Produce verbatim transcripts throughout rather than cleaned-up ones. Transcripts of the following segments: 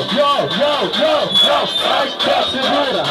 yo, yo, yo, yo, ai, que segura.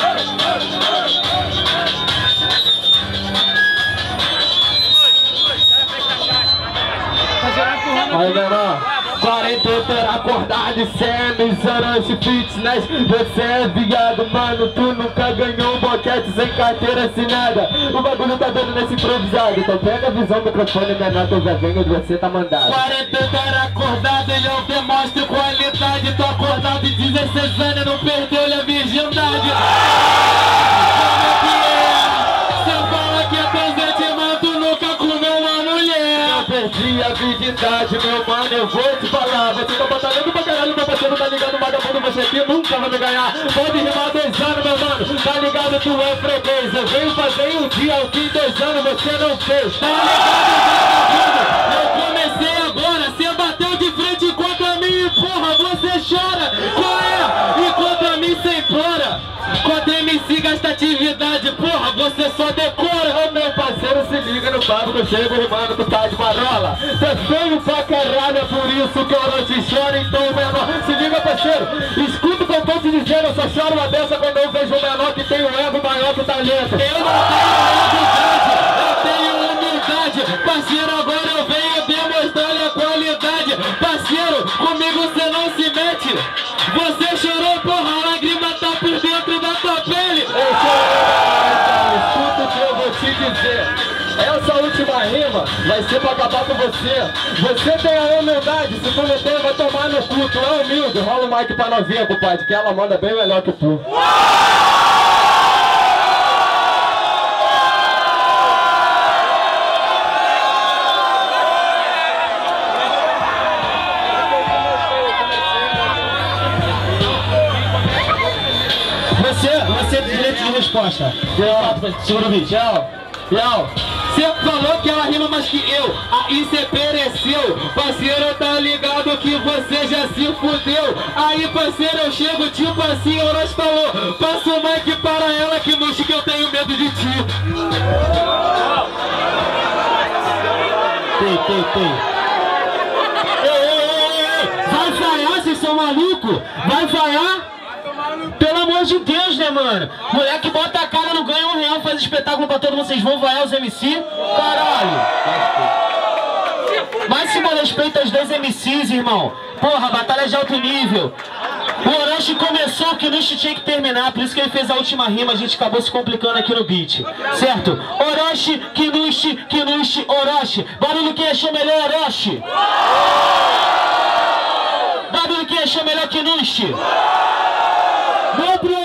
Aí, menor, quarenta e oito era acordado de Semis, Orochi Fitness. Você é viado, mano, tu nunca ganhou um boquete sem carteira assinada. O bagulho tá dando nesse improvisado, então pega a visão, microfone menor que eu já venho de você tá mandado. quarenta e oito era acordado e eu demonstro qualidade. Tô acordado de dezesseis anos, não perdeu-lhe a virgindade. Como é que é? Cê fala que é presente, mas tu nunca comeu uma mulher. Eu perdi a virgindade, meu mano, eu vou te falar. Você tá batalhando pra caralho, meu parceiro, tá ligado, vagabundo, você aqui nunca vai me ganhar. Pode rimar dois anos, meu mano, tá ligado, tu é freguês. Eu venho fazer um dia, ao fim dois anos, você não fez. Tá ligado, vagabundo? Eu comecei agora, cê bateu de frente contra mim e porra, você chora. Qual é? E contra mim cê implora. Contra M C gasta atividade, porra, você só decora. Ô meu parceiro, se liga no papo que eu chego rimando, tu tá de marola. Tu é feio pra caralho, é por isso que eu não te choro, então menor. Se liga, parceiro, escuta o que eu tô te dizendo. Eu só choro uma dessa quando eu vejo um menor que tem um ego maior que o talento. Eu não tenho humildade, eu tenho humildade. Parceiro, agora eu venho demonstrar a qualidade. Parceiro, comigo você não se mete. Você chorou, porra, a lágrima tá por dentro da tua pele. Ei, escuta o que eu vou te dizer. Essa última rima vai ser pra acabar com você. Você tem a humildade, se tu não tem, vai tomar no cu. Tu é humilde, rola o mic pra novinha, compadre, que ela manda bem melhor que tu. Você, você tem direito de resposta. Segura o vídeo. Você falou que ela rima mais que eu, aí cê pereceu. Parceiro, tá ligado que você já se fudeu. Aí, parceiro, eu chego tipo assim, Orochi falou. Passa o mic para ela que no que eu tenho medo de ti. Tem, tem, tem. Ei, ei, ei, ei. Vai falhar, vocês são malucos? Vai falhar? Pelo amor de Deus, né, mano? Moleque bota a cara, não ganha um real, faz espetáculo pra todo mundo. Vocês vão vaiar os M C? Caralho! Máximo respeito aos dois M Cs, irmão. Porra, batalha de alto nível. O Orochi começou, o Kinushi tinha que terminar, por isso que ele fez a última rima, a gente acabou se complicando aqui no beat. Certo? Orochi, Kinushi, Kinushi, Orochi. Barulho quem achou melhor, Orochi? Barulho quem achou melhor, Kinushi? Meu